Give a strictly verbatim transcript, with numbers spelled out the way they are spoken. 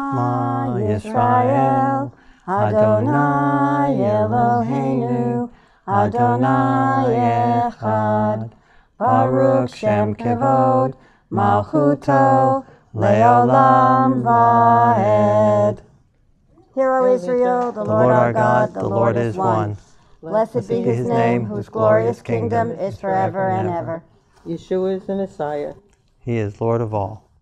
Shema Yisrael, Adonai Eloheinu, Adonai Echad. Baruch Shem Kevod, Malchuto, Leolam Vaed. Hear, O Israel, the Lord our God, the Lord is one. Blessed be his name, whose glorious kingdom is forever and ever. Yeshua is the Messiah. He is Lord of all.